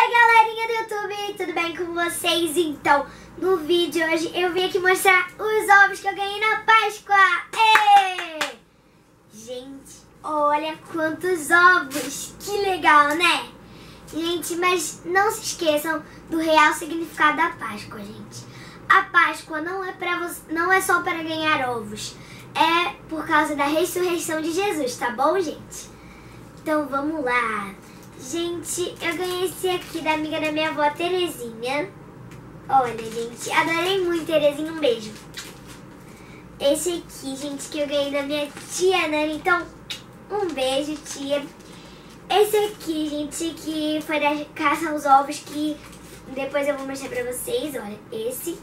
Oi galerinha do YouTube, tudo bem com vocês? Então, no vídeo de hoje eu vim aqui mostrar os ovos que eu ganhei na Páscoa. Ê! Gente, olha quantos ovos, que legal, né? Gente, mas não se esqueçam do real significado da Páscoa, gente. A Páscoa não é só para ganhar ovos, é por causa da ressurreição de Jesus, tá bom, gente? Então vamos lá. Gente, eu ganhei esse aqui da amiga da minha avó, Terezinha. Olha, gente, adorei muito, Terezinha, um beijo. Esse aqui, gente, que eu ganhei da minha tia Nani, então, um beijo, tia. Esse aqui, gente, que foi da caça aos ovos, que depois eu vou mostrar pra vocês, olha, esse.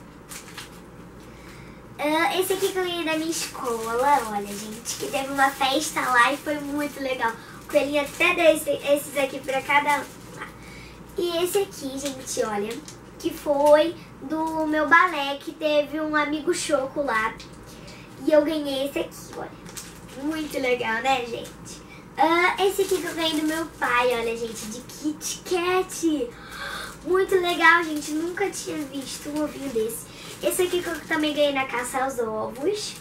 Esse aqui que eu ganhei da minha escola, olha, gente, que teve uma festa lá e foi muito legal. O coelhinho até deu esses aqui pra cada um. E esse aqui, gente, olha, que foi do meu balé, que teve um amigo choco lá. E eu ganhei esse aqui, olha. Muito legal, né, gente? Esse aqui que eu ganhei do meu pai, olha, gente, de Kit Kat. Muito legal, gente, nunca tinha visto um ovinho desse. Esse aqui que eu também ganhei na caça aos ovos.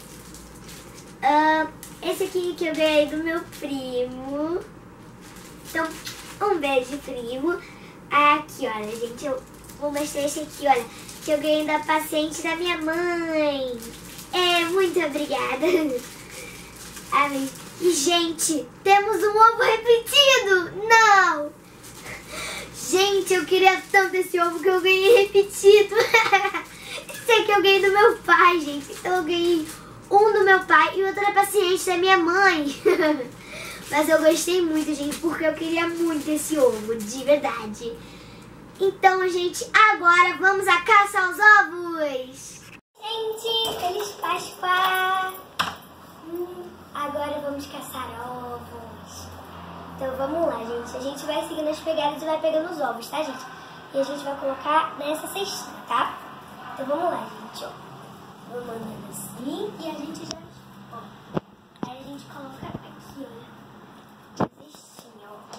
Esse aqui que eu ganhei do meu primo. Então, um beijo, primo. Aqui, olha, gente, eu vou mostrar esse aqui, olha, que eu ganhei da paciente da minha mãe. Muito obrigada. Amém. E, gente, temos um ovo repetido. Não! Gente, eu queria tanto esse ovo que eu ganhei repetido. Esse aqui eu ganhei do meu pai, gente. Então eu ganhei um do meu pai e outro da paciente da minha mãe. Mas eu gostei muito, gente, porque eu queria muito esse ovo, de verdade. Então, gente, agora vamos à caça aos ovos. Gente, feliz Páscoa! Agora vamos caçar ovos. Então vamos lá, gente. A gente vai seguindo as pegadas e vai pegando os ovos, tá, gente? E a gente vai colocar nessa cestinha, tá? Então vamos lá, gente, ó. Vou mandando assim e a gente já... Ó. Aí a gente coloca aqui, olha. Cestinha, ó.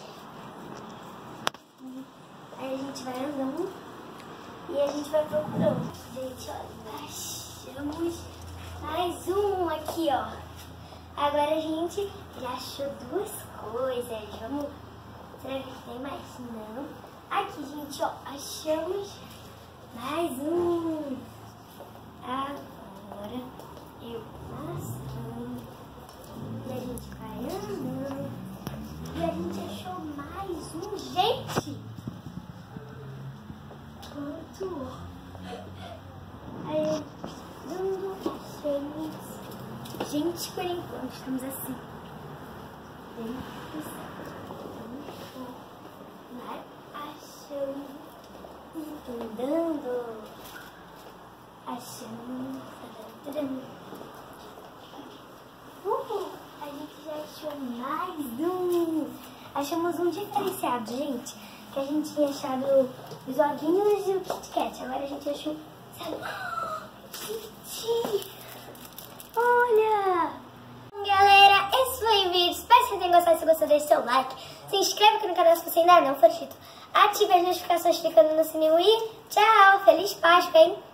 Aí a gente vai andando e a gente vai procurando. Gente, olha, achamos mais um aqui, ó. Agora a gente já achou duas coisas. Vamos... Será que tem mais? Não. Aqui, gente, ó. Achamos mais um. Agora eu passo. E a gente vai andando. E a gente achou mais um. Gente! Quanto? Aí, dando achamos. Gente, por enquanto, estamos assim. Mas achamos. Andando. Achamos. A gente já achou mais um. Achamos um diferenciado, gente. Que a gente tinha achado os ovinhos e o Kit Kat. Agora a gente achou. Gente! Olha! Galera, esse foi o vídeo. Espero que vocês tenham gostado. Se gostou, deixe seu like. Se inscreva aqui no canal se você ainda não for inscrito. Ative as notificações clicando no sininho e tchau! Feliz Páscoa, hein?